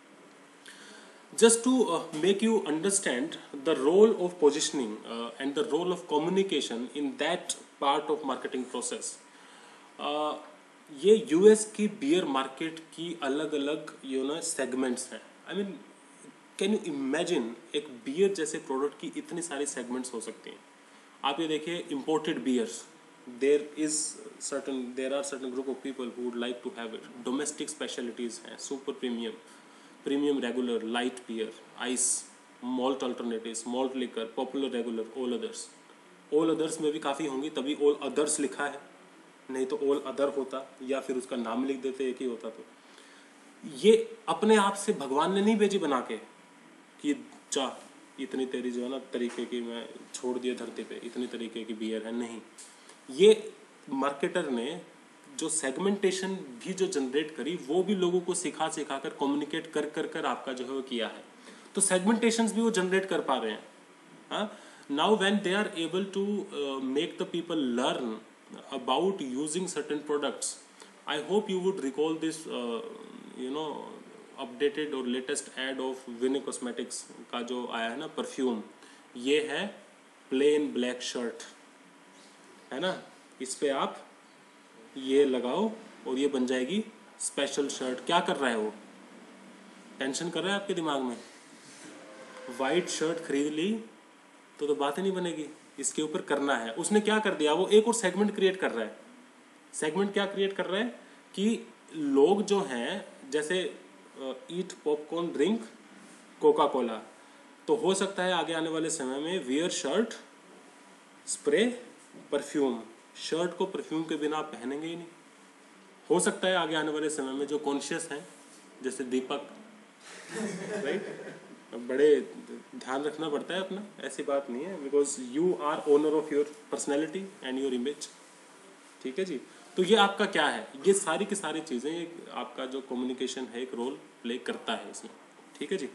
Just to uh, make you understand the role of positioning uh, and the role of communication in that part of marketing process, uh, ये यूएस की बियर मार्केट की अलग अलग यू नो सेगमेंट्स हैं। I mean can you imagine एक beer जैसे product की इतनी सारी सेगमेंट्स हो सकती हैं। आप ये देखिए, imported beers, there is certain there are certain group of people who would like to have it. Domestic specialities हैं, super premium, premium regular, light beer, ice, malt alternatives, malt liquor, popular regular, all others. All others में भी काफ़ी होंगी, तभी all others लिखा है, नहीं तो ऑल अदर होता या फिर उसका नाम लिख देते एक ही होता। तो ये अपने आप से भगवान ने नहीं भेजी बना के कि जा इतनी तेरी जो है ना तरीके की मैं छोड़ दिया धरती पे, इतनी तरीके की बियर है, नहीं। ये मार्केटर ने जो सेगमेंटेशन भी जो जनरेट करी वो भी लोगों को सिखा सिखा कर कम्युनिकेट कर कर कर आपका जो है वो किया है। तो सेगमेंटेशंस भी वो जनरेट कर पा रहे हैं। हाँ, now when they are able to make the people learn about using certain products, I hope you would recall this you know updated और latest ad of Vini cosmetics का जो आया है ना परफ्यूम। ये है प्लेन ब्लैक शर्ट, है ना, इस पे आप ये लगाओ और ये बन जाएगी स्पेशल शर्ट। क्या कर रहा है वो? टेंशन कर रहा है आपके दिमाग में? वाइट शर्ट खरीद ली तो तो बात ही नहीं बनेगी, इसके ऊपर करना है। उसने क्या कर दिया, वो एक और सेगमेंट क्रिएट कर रहा है। सेगमेंट क्या क्रिएट कर रहा है कि लोग जो हैं जैसे eat popcorn, drink Coca Cola, तो हो सकता है आगे आने वाले समय में wear shirt, spray, perfume. Shirt को परफ्यूम के बिना आप पहनेंगे ही नहीं। हो सकता है आगे आने वाले समय में जो कॉन्शियस हैं जैसे दीपक, राइट, बड़े ध्यान रखना पड़ता है अपना, ऐसी बात नहीं है, because you are owner of your personality and your image. ठीक है जी। तो ये आपका क्या है, ये सारी की सारी चीज़ें आपका जो कम्युनिकेशन है एक रोल प्ले करता है इसमें। ठीक है जी।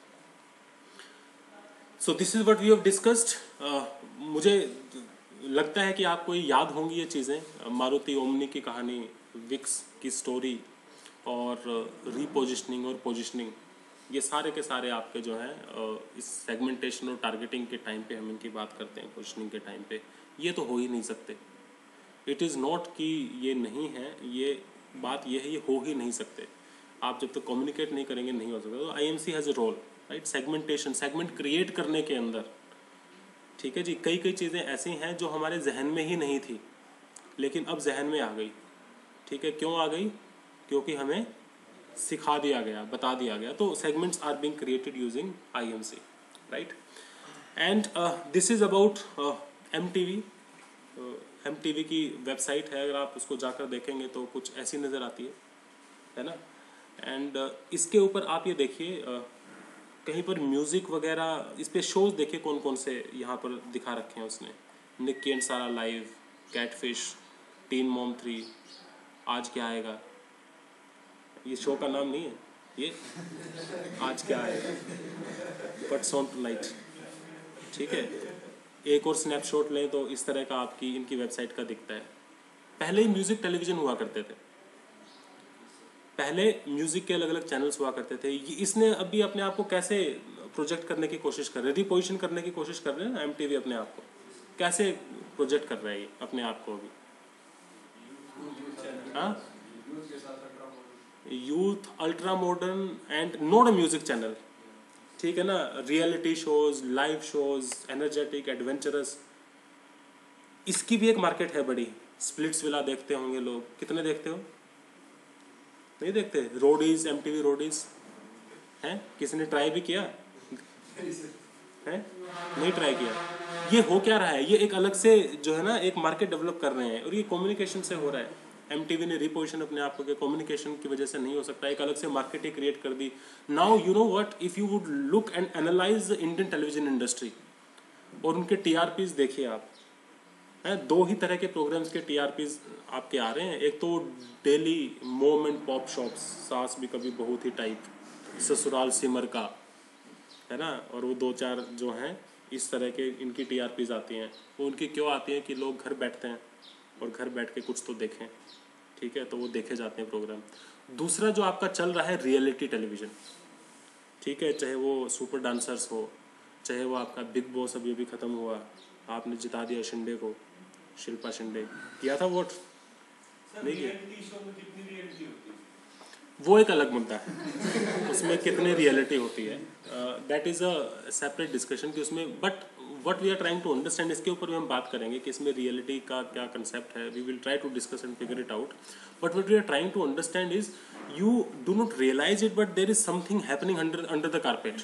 So this is what we have discussed. मुझे लगता है कि आपको याद होंगी ये चीज़ें, मारुति ओमनी की कहानी, विक्स की स्टोरी, और रीपोजिशनिंग और पोजिशनिंग, ये सारे के सारे आपके जो हैं इस सेगमेंटेशन और टारगेटिंग के टाइम पे हम इनकी बात करते हैं। पोजिशनिंग के टाइम पे ये तो हो ही नहीं सकते। इट इज़ नॉट कि ये नहीं है, ये बात ये है ये हो ही नहीं सकते। आप जब तक कम्युनिकेट नहीं करेंगे नहीं हो सकता। तो I M C has a role, right, segmentation, segment create करने के अंदर। ठीक है जी। कई कई चीज़ें ऐसी हैं जो हमारे जहन में ही नहीं थी लेकिन अब जहन में आ गई। ठीक है, क्यों आ गई? क्योंकि हमें सिखा दिया गया, बता दिया गया। तो segments are being created using I M C, right. And this is about M T V. M T V की वेबसाइट है, अगर आप उसको जाकर देखेंगे तो कुछ ऐसी नज़र आती है, है ना। एंड uh, इसके ऊपर आप ये देखिए, uh, कहीं पर म्यूज़िक वगैरह, इस पे शोज़ देखिए कौन कौन से यहाँ पर दिखा रखे हैं उसने। Nikki and Sara live, catfish, teen mom three, आज क्या आएगा, ये शो का नाम नहीं है, ये आज क्या आएगा, बट्स ऑन टुनाइट। ठीक है, एक और स्नैपशॉट लें तो इस तरह का आपकी इनकी वेबसाइट का दिखता है। पहले ही म्यूज़िक टेलीविज़न हुआ करते थे, पहले म्यूज़िक के अलग अलग चैनल्स हुआ करते थे। ये इसने अभी अपने आप को कैसे प्रोजेक्ट करने की कोशिश कर रहे हैं, रिपोजिशन करने की कोशिश कर रहे हैं ना एम टी वी अपने आप को, कैसे प्रोजेक्ट कर रहा है ये अपने आप को अभी? हाँ, youth, ultra modern and not a music channel. ठीक है ना, reality shows, live shows, energetic, adventurous, इसकी भी एक मार्केट है बड़ी। स्प्लिट्स विला देखते होंगे लोग, कितने देखते हो? नहीं देखते? रोडीज, एमटीवी रोडीज हैं, किसी ने ट्राई भी किया है? नहीं ट्राई किया। ये हो क्या रहा है, ये एक अलग से जो है ना एक मार्केट डेवलप कर रहे हैं, और ये कम्युनिकेशन से हो रहा है। एमटीवी ने रिपोजिशन अपने आप को कम्युनिकेशन की वजह से नहीं हो सकता, एक अलग से मार्केट ही क्रिएट कर दी। Now you know what, if you would look and analyse the Indian television industry और उनके टीआरपीज देखिए आप, है। दो ही तरह के प्रोग्राम्स के टीआरपीज आपके आ रहे हैं, एक तो डेली मोम एंड पॉप शॉप्स, सास भी कभी बहू थी टाइप, ससुराल सिमर का, है ना, और वो दो चार जो हैं इस तरह के इनकी टीआरपीज आती हैं। वो उनकी क्यों आती हैं कि लोग घर बैठते हैं और घर बैठ के कुछ तो देखें, ठीक है, तो वो देखे जाते हैं प्रोग्राम। दूसरा जो आपका चल रहा है रियलिटी टेलीविज़न, ठीक है, चाहे वो सुपर डांसर्स हो, चाहे वो आपका बिग बॉस अभी अभी ख़त्म हुआ, आपने जिता दिया शिंदे को, शिल्पा शिंदे, किया था वोट नहीं किया, वो एक अलग मुद्दा है उसमें कितने रियलिटी होती है, that is a separate discussion कि उसमें, but what we are trying to understand, इसके ऊपर भी हम बात करेंगे कि इसमें रियलिटी का क्या कंसेप्ट है, we will try to discuss and figure it out, but what we are trying to understand is you do not realise it but there is something happening under under the carpet.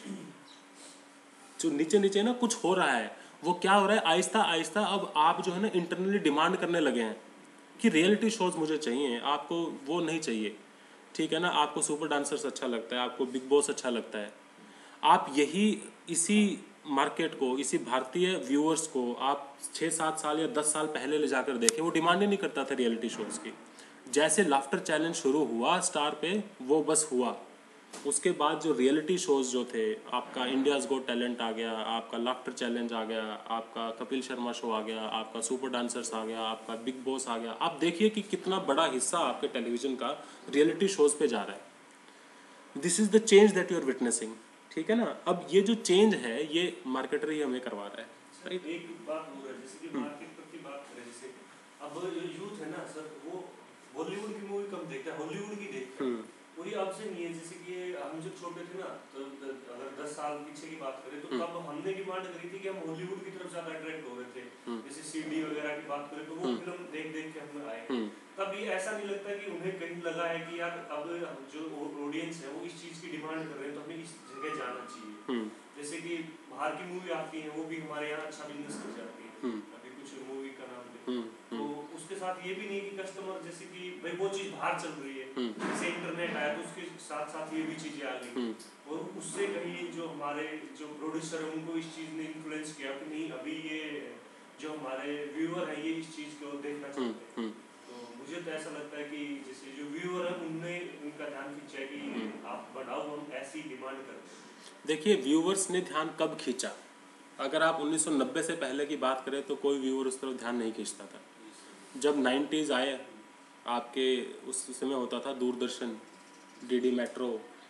जो नीचे नीचे ना कुछ हो रहा है, वो क्या हो रहा है, आहिस्ता आहिस्ता अब आप जो है ना इंटरनली डिमांड करने लगे हैं कि रियलिटी शोज मुझे चाहिए, आपको वो नहीं चाहिए, ठीक है ना, आपको सुपर डांसर्स अच्छा लगता है, आपको बिग बॉस अच्छा लगता है, आप यही इसी मार्केट को, इसी भारतीय व्यूअर्स को आप छः सात साल या दस साल पहले ले जाकर देखें, वो डिमांड ही नहीं करता था रियलिटी शोज़ की। जैसे लाफ्टर चैलेंज शुरू हुआ स्टार पे, वो बस हुआ, उसके बाद जो रियलिटी शोज़ जो थे, आपका इंडियाज़ गॉट टैलेंट आ गया, आपका लाफ्टर चैलेंज आ गया, आपका कपिल शर्मा शो आ गया, आपका सुपर डांसर्स आ गया, आपका बिग बॉस आ गया, आप देखिए कि कितना बड़ा हिस्सा आपके टेलीविज़न का रियलिटी शोज़ पे जा रहा है। This is the change that you are witnessing, ठीक है ना। अब ये जो चेंज है ये मार्केटर ही हमें करवा रहा है, राइट। एक बात हो रहा है, जैसे कि मार्केट की बात करें, जैसे अब यूथ है ना सर, वो बॉलीवुड की मूवी कम देखता है, हॉलीवुड की देखता है, वही आपसे नहीं है। जैसे कि हम जब छोटे थे ना, तो अगर दस साल पीछे की बात करें, तो तब हमने डिमांड करी थी कि हम हॉलीवुड की तरफ ज्यादा अट्रैक्ट हो रहे थे। जैसे सीडी वगैरह की बात करें, तो वो फिल्म देख देख के हम आए। तब ये ऐसा नहीं लगता कि उन्हें कहीं लगा है कि यार अब जो ऑडियंस है वो इस चीज की डिमांड कर रहे हैं, तो हमें इस जगह जाना चाहिए। जैसे कि बाहर की मूवी आती है, वो भी हमारे यहाँ अच्छा बिजनेस कर जाती है। अभी कुछ मूवी का नाम ले, तो उसके साथ ये भी नहीं कि कस्टमर, जैसे कि भाई वो चीज बाहर चल रही है, जैसे इंटरनेट आया तो उसके साथ साथ ये भी चीजें आ गई, और उससे कहीं जो हमारे जो प्रोड्यूसर है उनको इस चीज ने इन्फ्लुएंस किया कि नहीं अभी ये जो हमारे व्यूअर है ये इस चीज को देखना चाहते हैं। तो मुझे तो ऐसा लगता है कि जैसे जो व्यूअर है उनने उनका ध्यान खींचा है कि आप बढ़ाओ, हम ऐसी डिमांड करते हैं। देखिए व्यूअर्स ने ध्यान कब खींचा, अगर आप उन्नीस सौ नब्बे से पहले की बात करें तो कोई व्यूअर उस तरफ ध्यान नहीं खींचता था। जब नाइन्टीज़ आए, आपके उस समय होता था Doordarshan, DD metro,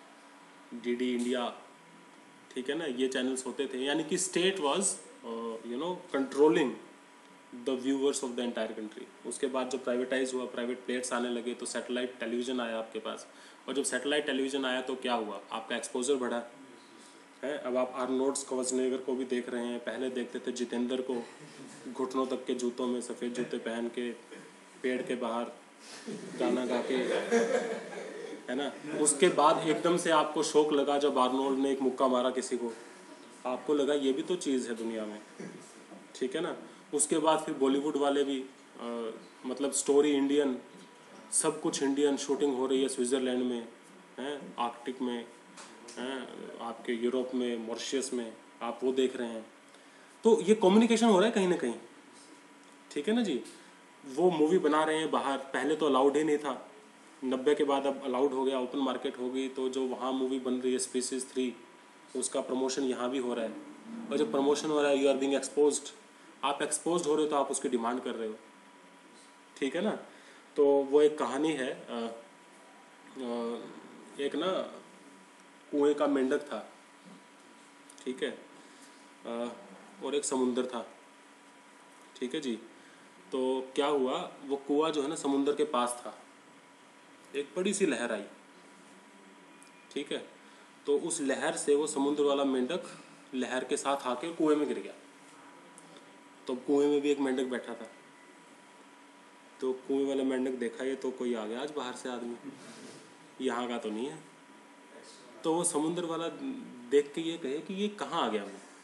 DD India, ठीक है ना, ये चैनल्स होते थे, यानी कि state was you know controlling the viewers of the entire country. उसके बाद जब प्राइवेटाइज हुआ, प्राइवेट प्लेयर्स आने लगे, तो सैटेलाइट टेलीविज़न आया आपके पास, और जब सैटेलाइट टेलीविज़न आया तो क्या हुआ, आपका एक्सपोजर बढ़ा है। अब आप आर्नोल्ड स्क्वार्ज़नेगर को भी देख रहे हैं, पहले देखते थे जितेंद्र को घुटनों तक के जूतों में, सफ़ेद जूते पहन के, पेड़ के बाहर गाना गा के, है ना। उसके बाद एकदम से आपको शौक लगा जब आर्नोल्ड ने एक मुक्का मारा किसी को, आपको लगा ये भी तो चीज़ है दुनिया में, ठीक है ना। उसके बाद फिर बॉलीवुड वाले भी आ, मतलब स्टोरी इंडियन, सब कुछ इंडियन, शूटिंग हो रही है स्विट्ज़रलैंड में, हैं आर्कटिक में, हैं आपके यूरोप में, मॉरिशस में, आप वो देख रहे हैं। तो ये कम्युनिकेशन हो रहा है कहीं ना कहीं, ठीक है ना जी। वो मूवी बना रहे हैं बाहर, पहले तो अलाउड ही नहीं था, नब्बे के बाद अब अलाउड हो गया, ओपन मार्केट हो गई, तो जो वहाँ मूवी बन रही है स्पीसीज थ्री, उसका प्रमोशन यहाँ भी हो रहा है, और जब प्रमोशन हो रहा है यू आर बीइंग एक्सपोज्ड, आप एक्सपोज्ड हो रहे हो तो आप उसकी डिमांड कर रहे हो, ठीक है ना। तो वो एक कहानी है, आ, आ, एक ना कुएं का मेंढक था, ठीक है, आ, और एक समुंदर था, ठीक है जी। तो क्या हुआ, वो कुआं जो है ना समुंदर के पास था, एक बड़ी सी लहर आई, ठीक है, तो उस लहर से वो समुद्र वाला मेंढक लहर के साथ आके कुएं में गिर गया। तो कुएं में भी एक मेंढक बैठा था, तो कुएं वाला मेंढक देखा ये तो कोई आ गया आज बाहर से आदमी, यहाँ का तो नहीं है। तो वो समुद्र वाला देख के ये कहे कि ये कहाँ आ गया,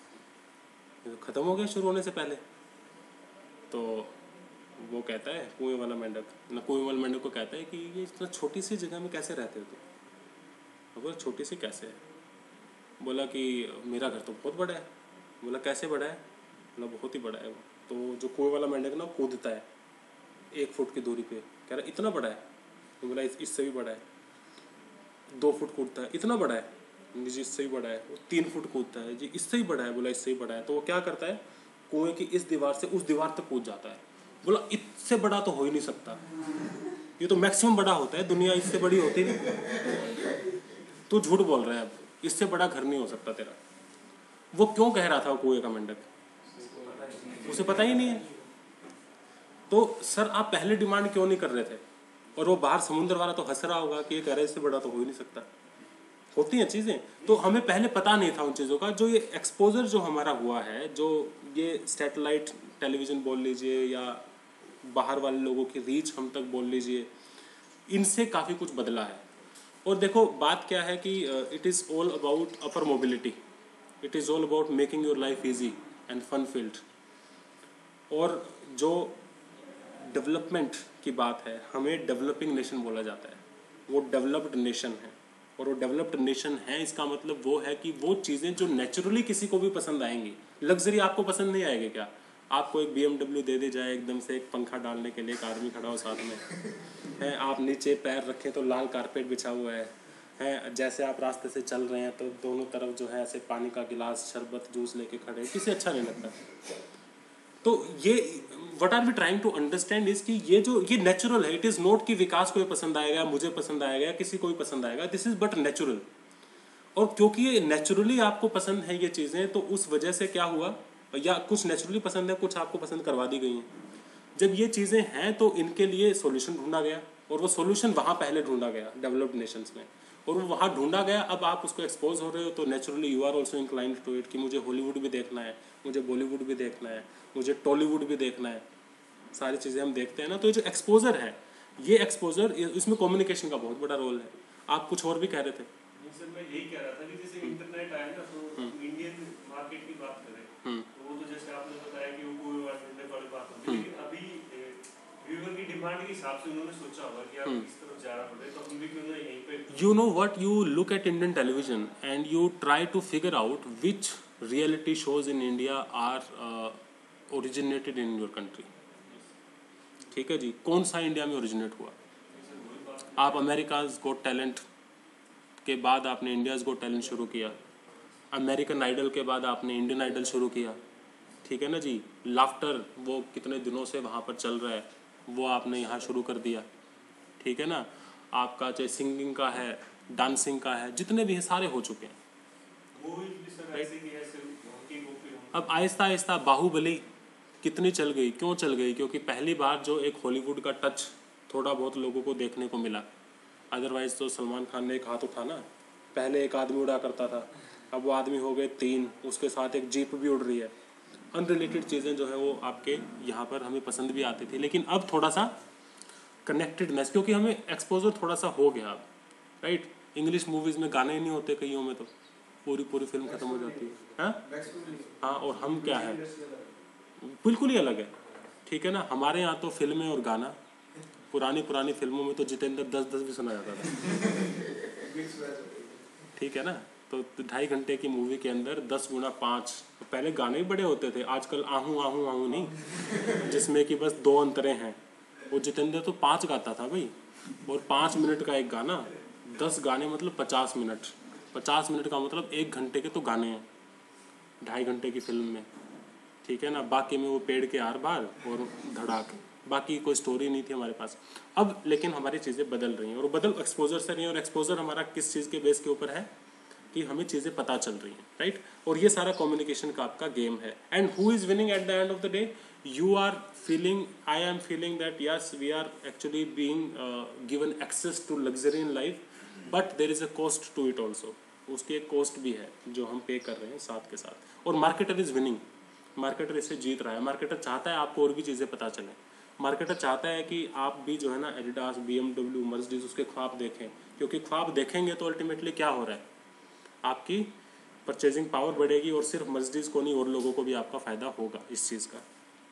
वो ख़त्म हो गया शुरू होने से पहले। तो वो कहता है कुएं वाला मेंढक, न कुएं वाला मेंढक को कहता है कि ये इतना छोटी सी जगह में कैसे रहते हो तुम। बोला छोटी सी कैसे है, बोला कि मेरा घर तो बहुत बड़ा है। बोला कैसे बड़ा है, बोला बहुत ही बड़ा है वो। तो जो कुएं वाला मेंढक ना कूदता है एक फुट की दूरी पे, कह रहा इतना बड़ा है, तो बोला इस, इससे भी बड़ा है। दो फुट कूदता है, इतना बड़ा है जी, इससे भी बड़ा है। वो तीन फुट कूदता है जी, इससे ही बड़ा है, बोला इससे ही बड़ा है। तो वो क्या करता है, कुएं की इस दीवार से उस दीवार तक कूद जाता है। बोला इससे बड़ा तो हो ही नहीं सकता, ये तो मैक्सिमम बड़ा होता है, दुनिया इससे बड़ी होती नहीं। तू झूठ बोल रहा है, अब इससे बड़ा घर नहीं हो सकता तेरा। वो क्यों कह रहा था कुएं का मेंढक, उसे पता ही नहीं है। तो सर आप पहले डिमांड क्यों नहीं कर रहे थे? और वो बाहर समुद्र वाला तो हंस रहा होगा कि ये कह रहे इससे बड़ा तो हो ही नहीं सकता। होती हैं चीज़ें, तो हमें पहले पता नहीं था उन चीज़ों का। जो ये एक्सपोजर जो हमारा हुआ है, जो ये सैटेलाइट टेलीविज़न बोल लीजिए या बाहर वाले लोगों की रीच हम तक बोल लीजिए, इनसे काफ़ी कुछ बदला है। और देखो बात क्या है कि it is all about upper mobility, it is all about making your life easy and fun field. और जो डेवलपमेंट की बात है, हमें डेवलपिंग नेशन बोला जाता है, वो डेवलप्ड नेशन है। और वो डेवलप्ड नेशन है, इसका मतलब वो है कि वो चीज़ें जो नेचुरली किसी को भी पसंद आएंगी। लग्जरी आपको पसंद नहीं आएगी क्या? आपको एक बी एम डब्ल्यू दे दी जाए एकदम से, एक पंखा डालने के लिए एक आदमी खड़ा हो साथ में है, आप नीचे पैर रखें तो लाल कारपेट बिछा हुआ है है जैसे आप रास्ते से चल रहे हैं तो दोनों तरफ जो है ऐसे पानी का गिलास, शरबत, जूस लेके खड़े, किसे अच्छा नहीं लगता? तो ये what are we trying to understand is कि ये जो ये नेचुरल है। इट इज़ नॉट कि विकास को ये पसंद आएगा, मुझे पसंद आएगा, किसी को भी पसंद आएगा। This is but natural. और क्योंकि ये नेचुरली आपको पसंद है ये चीज़ें, तो उस वजह से क्या हुआ, या कुछ नेचुरली पसंद है, कुछ आपको पसंद करवा दी गई हैं। जब ये चीज़ें हैं तो इनके लिए सॉल्यूशन ढूंढा गया, और वो सॉल्यूशन वहाँ पहले ढूंढा गया डेवलप्ड नेशंस में, और वो वहाँ ढूंढा गया। अब आप उसको एक्सपोज हो रहे हो तो naturally you are also inclined to it कि मुझे हॉलीवुड भी देखना है, मुझे बॉलीवुड भी देखना है, मुझे टॉलीवुड भी देखना है, सारी चीज़ें हम देखते हैं ना। तो ये जो एक्सपोजर है, ये एक्सपोजर, इसमें कम्युनिकेशन का बहुत बड़ा रोल है। आप कुछ और भी कह रहे थे? सर मैं यही कह रहा था कि जैसे इंटरनेट आया ना, तो इंडियन मार्केट की बात करें तो वो तो जैसे आपने बताया कि वो कोई वाली बात होती है, लेकिन अभी व्यूअर की डिमांड के हिसाब से उन्होंने सोचा होगा कि आप इस तरफ जा रहा पड़े, तो हम भी क्यों ना यहीं पे। You know what, you look at Indian television and you try to figure out which reality shows in India are uh, originated in your country. ठीक है जी, कौन सा इंडिया में ओरिजिनेट हुआ? आप अमेरिकाज गॉट टैलेंट के बाद आपने इंडियाज़ गॉट टैलेंट शुरू किया, अमेरिकन आइडल के बाद आपने इंडियन आइडल शुरू किया, ठीक है ना जी। लाफ्टर वो कितने दिनों से वहाँ पर चल रहा है, वो आपने यहाँ शुरू कर दिया, ठीक है ना। आपका चाहे सिंगिंग का है, डांसिंग का है, जितने भी हैं सारे हो चुके हैं। अब आहिस्ता आहिस्ता बाहुबली कितनी चल गई, क्यों चल गई? क्योंकि पहली बार जो एक हॉलीवुड का टच थोड़ा बहुत लोगों को देखने को मिला। अदरवाइज तो सलमान खान ने एक हाथ उठा ना, पहले एक आदमी उड़ा करता था, अब वो आदमी हो गए तीन, उसके साथ एक जीप भी उड़ रही है। अनरिलेटेड चीज़ें जो है वो आपके यहाँ पर हमें पसंद भी आती थी, लेकिन अब थोड़ा सा कनेक्टेडनेस, क्योंकि हमें एक्सपोजर थोड़ा सा हो गया अब, राइट। इंग्लिश मूवीज़ में गाने ही नहीं होते कईयों में, तो पूरी पूरी फिल्म ख़त्म हो जाती है। हाँ हाँ, और हम क्या है, बिल्कुल ही अलग है, ठीक है ना। हमारे यहाँ तो फिल्में और गाना, पुरानी पुरानी फिल्मों में तो जितेंद्र दस दस भी सुना जाता था, ठीक है ना। तो ढाई घंटे की मूवी के अंदर दस गुना पाँच, तो पहले गाने ही बड़े होते थे। आजकल आहूँ आहूँ आहूँ नहीं, जिसमें कि बस दो अंतरे हैं। वो जितेंद्र तो पाँच गाता था भाई, और पाँच मिनट का एक गाना, दस गाने मतलब पचास मिनट, पचास मिनट का मतलब एक घंटे के तो गाने हैं ढाई घंटे की फिल्म में, ठीक है ना। बाकी में वो पेड़ के आर बार और धड़ाक, बाकी कोई स्टोरी नहीं थी हमारे पास। अब लेकिन हमारी चीज़ें बदल रही हैं, और बदल एक्सपोजर से रही हैं। और एक्सपोजर हमारा किस चीज़ के बेस के ऊपर है कि हमें चीज़ें पता चल रही हैं, राइट। और ये सारा कम्युनिकेशन का आपका गेम है। And who is winning at the end of the day? You are feeling, I am feeling that yes, we are actually being uh, given access to luxury in life, but there is a cost to it also. उसकी एक cost भी है जो हम पे कर रहे हैं साथ के साथ। और मार्केटर इज़ विनिंग, मार्केटर इसे जीत रहा है। मार्केटर चाहता है आपको और भी चीज़ें पता चलें। मार्केटर चाहता है कि आप भी जो है ना Adidas, B M W, Mercedes, उसके ख्वाब देखें, क्योंकि ख्वाब देखेंगे तो अल्टीमेटली क्या हो रहा है, आपकी परचेजिंग पावर बढ़ेगी, और सिर्फ मर्सिडीज को नहीं और लोगों को भी आपका फ़ायदा होगा इस चीज़ का।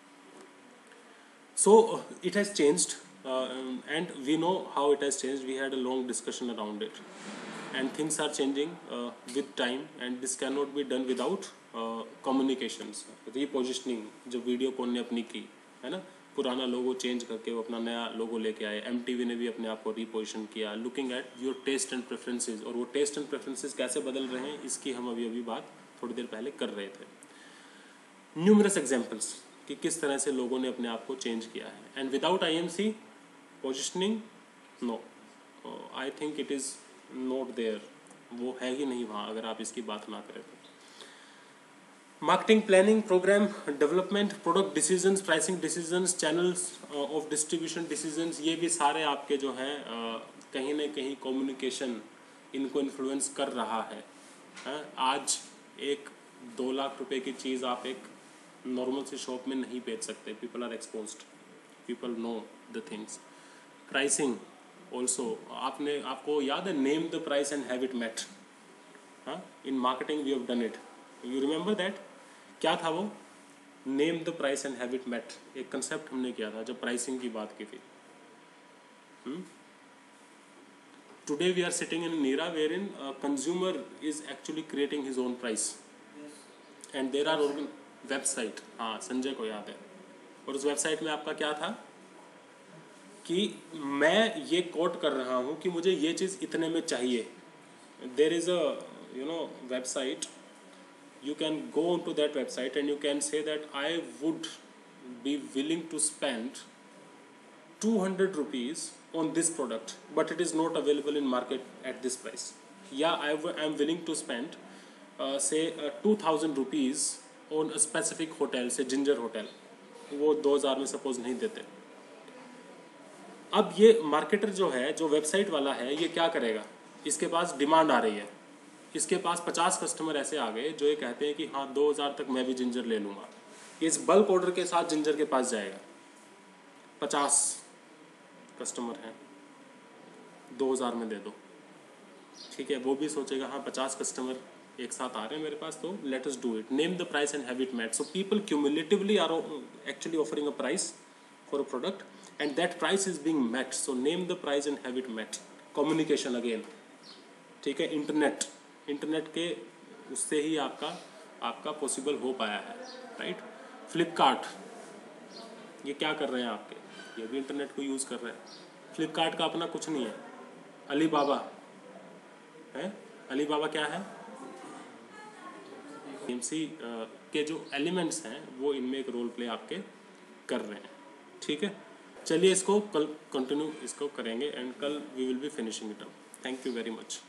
So uh, it has changed, uh, and we know how it has changed. We had a long discussion around it. and things are changing uh, with time, and this cannot be done without uh, communications. Repositioning जो वीडियोकॉन ने अपनी की है ना, पुराना लोगो change करके वो अपना नया लोगो लेके आए, एम टी वी ने भी अपने आप को रीपोजिशन किया, looking at your taste and preferences, और वो टेस्ट एंड प्रेफरेंसेस कैसे बदल रहे हैं इसकी हम अभी अभी बात थोड़ी देर पहले कर रहे थे. न्यूमरस एग्जाम्पल्स कि किस तरह से लोगों ने अपने आप को चेंज किया है. And without I M C positioning, no, I think it is not there, वो है ही नहीं वहाँ अगर आप इसकी बात ना करें तो. Marketing planning, programme development, product decisions, pricing decisions, channels of distribution decisions, ये भी सारे आपके जो हैं uh, कहीं ना कहीं कम्युनिकेशन इनको इन्फ्लुएंस कर रहा है. uh, आज एक दो लाख रुपए की चीज़ आप एक नॉर्मल सी शॉप में नहीं बेच सकते. People are exposed, people know the things. Pricing also, आपने आपको याद है name the price and have it met. हाँ, in marketing we have done it, you remember that. क्या था वो? Name the price and have it met, एक concept हमने किया था जब प्राइसिंग की बात की थी. Today we are sitting in an era where in consumer is actually creating his own price, and there are website, हाँ संजय को याद है. और उस वेबसाइट में आपका क्या था कि मैं ये कोट कर रहा हूँ कि मुझे ये चीज़ इतने में चाहिए. There is a you know website, you can go onto that website and you can say that I would be willing to spend two hundred rupees on this product, but it is not available in market at this price. Yeah, I am willing to spend uh, say uh, two thousand rupees on a specific hotel, say Ginger Hotel. वो दो हज़ार में suppose नहीं देते. अब ये marketer जो है, जो वेबसाइट वाला है, ये क्या करेगा? इसके पास डिमांड आ रही है, इसके पास पचास कस्टमर ऐसे आ गए जो ये कहते हैं कि हाँ दो हज़ार तक मैं भी जिंजर ले लूँगा. इस बल्क ऑर्डर के साथ जिंजर के पास जाएगा. पचास कस्टमर हैं, दो हज़ार में दे दो, ठीक है. वो भी सोचेगा हाँ पचास कस्टमर एक साथ आ रहे हैं मेरे पास, तो let us do it. Name the price and have it met. So people cumulatively are actually offering a price for a product and that price is being met. So name the price and have it met. Communication again, ठीक है. Internet, internet के उससे ही आपका आपका possible हो पाया है, right. Flipkart, ये क्या कर रहे हैं आपके? ये भी इंटरनेट को यूज़ कर रहे हैं. फ्लिपकार्ट का अपना कुछ नहीं है. अलीबाबा है, अलीबाबा क्या है? आई एम सी के जो एलिमेंट्स हैं वो इनमें एक रोल प्ले आपके कर रहे हैं, ठीक है. चलिए इसको कल कंटिन्यू इसको करेंगे एंड कल we will be finishing it up. Thank you very much.